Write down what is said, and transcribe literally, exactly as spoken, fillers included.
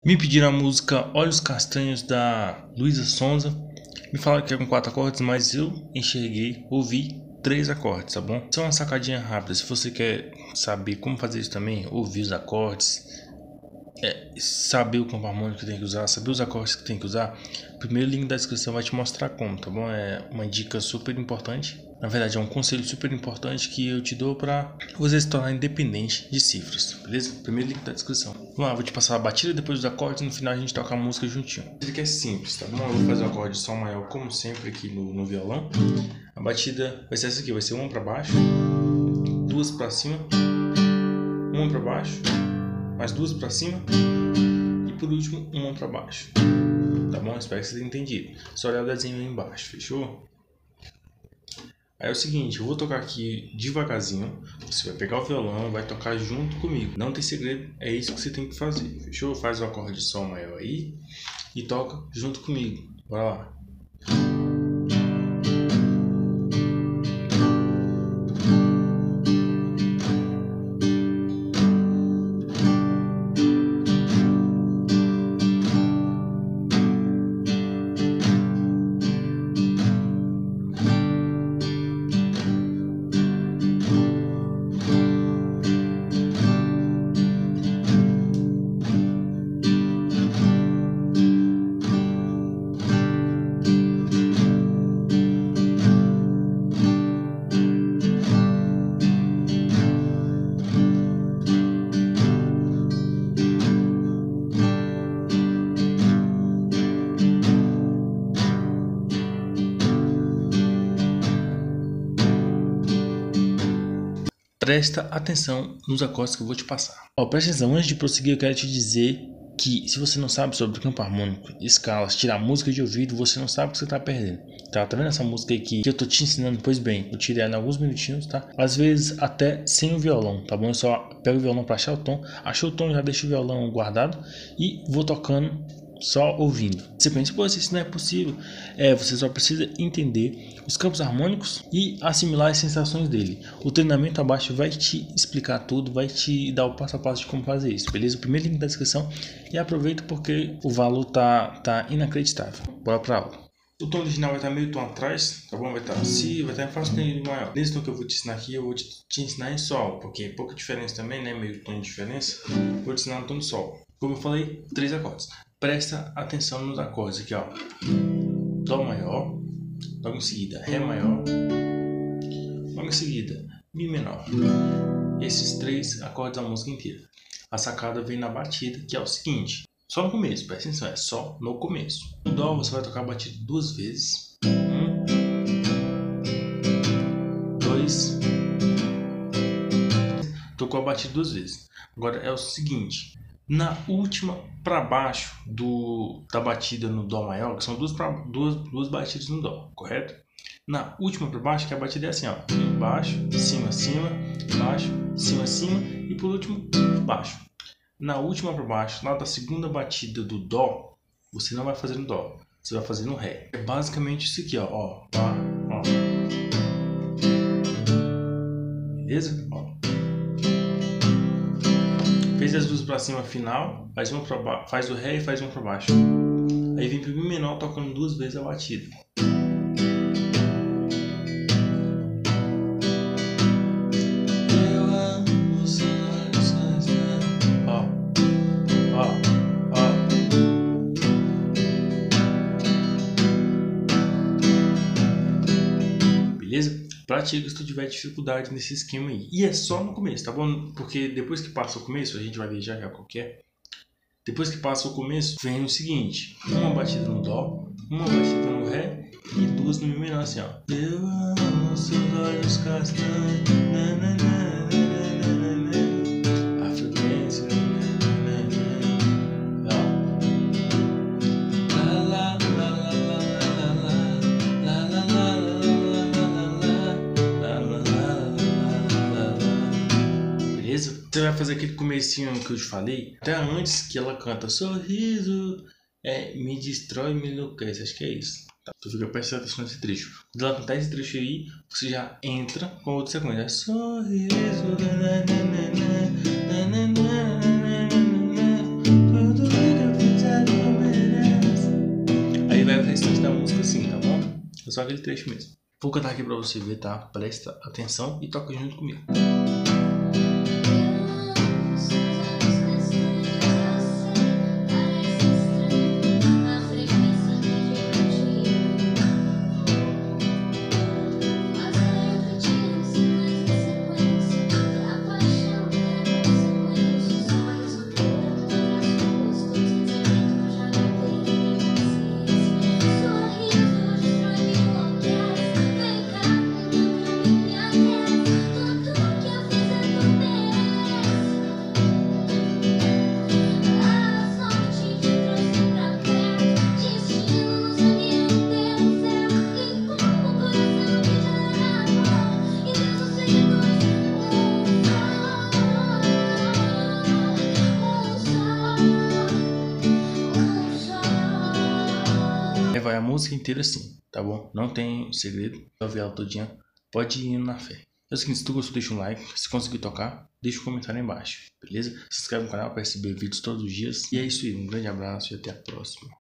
Me pediram a música Olhos Castanhos da Luísa Sonza. Me falaram que é com quatro acordes, mas eu enxerguei, ouvi três acordes, tá bom? Só uma sacadinha rápida. Se você quer saber como fazer isso também, ouvir os acordes, é, saber o campo harmônico que tem que usar, saber os acordes que tem que usar, o primeiro link da descrição vai te mostrar como, tá bom? É uma dica super importante. Na verdade, é um conselho super importante que eu te dou para você se tornar independente de cifras, beleza? Primeiro link da descrição. Vamos lá, vou te passar a batida depois dos acordes e no final a gente toca a música juntinho. Isso aqui é simples, tá bom? Eu vou fazer o acorde de Sol maior como sempre aqui no, no violão. A batida vai ser essa aqui, vai ser uma para baixo, duas para cima, uma para baixo, mais duas para cima e por último uma para baixo. Tá bom? Espero que você tenha entendido. Só olhar o desenho aí embaixo, fechou? Aí é o seguinte, eu vou tocar aqui devagarzinho, você vai pegar o violão, vai tocar junto comigo. Não tem segredo, é isso que você tem que fazer, fechou? Faz o acorde de Sol maior aí e toca junto comigo. Bora lá. Presta atenção nos acordes que eu vou te passar. Ó, presta atenção, antes de prosseguir eu quero te dizer que se você não sabe sobre campo harmônico, escalas, tirar música de ouvido, você não sabe o que você está perdendo. Tá, tá vendo essa música aqui que eu tô te ensinando? Pois bem, eu tirei ela em alguns minutinhos, tá? Às vezes até sem o violão, tá bom? Eu só pego o violão para achar o tom, achou o tom, já deixo o violão guardado e vou tocando só ouvindo. Você pensa, pô, isso não é possível. É, você só precisa entender os campos harmônicos e assimilar as sensações dele. O treinamento abaixo vai te explicar tudo, vai te dar o passo a passo de como fazer isso, beleza? O primeiro link da descrição e aproveita porque o valor tá, tá inacreditável. Bora pra aula. O tom original vai estar meio tom atrás, tá bom? Vai estar Si, vai estar em Fá sustenido maior. Nesse tom que eu vou te ensinar aqui, eu vou te, te ensinar em Sol, porque é pouca diferença também, né? Meio tom de diferença. Vou te ensinar no tom de Sol. Como eu falei, três acordes. Presta atenção nos acordes aqui, ó. Dó maior, logo em seguida Ré maior, logo em seguida Mi menor. Esses três acordes da música inteira. A sacada vem na batida, que é o seguinte. Só no começo, presta atenção, é só no começo. No Dó você vai tocar a batida duas vezes. Um, dois. Tocou a batida duas vezes. Agora é o seguinte. Na última para baixo do, da batida no Dó maior, que são duas, pra, duas, duas batidas no Dó, correto? Na última para baixo, que a batida é assim, ó. Baixo, cima, cima, baixo, cima, cima e por último, baixo. Na última para baixo, lá da segunda batida do Dó, você não vai fazer no Dó, você vai fazer no Ré. É basicamente isso aqui, ó. Ó, ó, ó. Beleza? Ó. Fez as duas para cima final, faz uma para baixo, faz o Ré e faz uma para baixo. Aí vem pro Mi menor tocando duas vezes a batida. Ó, ó, ó. Beleza? Pratica se tu tiver dificuldade nesse esquema aí. E é só no começo, tá bom? Porque depois que passa o começo, a gente vai ver já já qual que é. Depois que passa o começo, vem o seguinte. Uma batida no Dó, uma batida no Ré e duas no Mi menor, assim, ó. Eu amo seus olhos castanhos. A frequência. Você vai fazer aquele comecinho que eu te falei, até antes que ela canta sorriso, é, me destrói, me enlouquece, acho que é isso. Tá? Tu fica prestando atenção nesse trecho. Quando ela cantar esse trecho aí, você já entra com a outra sequência. Sorriso, tudo que eu só aquele trecho mesmo. Vou cantar aqui pra você ver, tá? Presta atenção e toca junto comigo. Vai a música inteira assim, tá bom? Não tem segredo, pra ouvir ela todinha, pode ir na fé. É o seguinte, se tu gostou, deixa um like, se conseguir tocar, deixa um comentário aí embaixo, beleza? Se inscreve no canal para receber vídeos todos os dias. E é isso aí, um grande abraço e até a próxima.